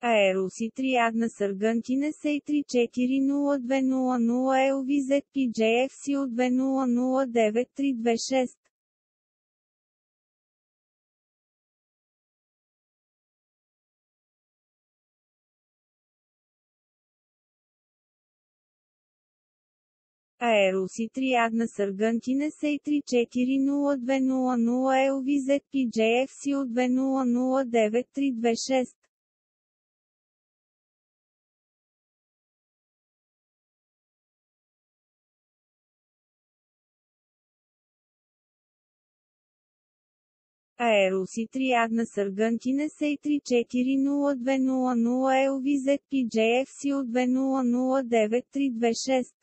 Аеруси Триадна Саргантина Сей 340200 LVZPJFC от 2009-326. Аеруси Триадна Саргантина Сей 340200 LVZPJFC от 2009-326. Аеруси Триадна Саргантина Сей 340200 LVZPJFC от 2009-326.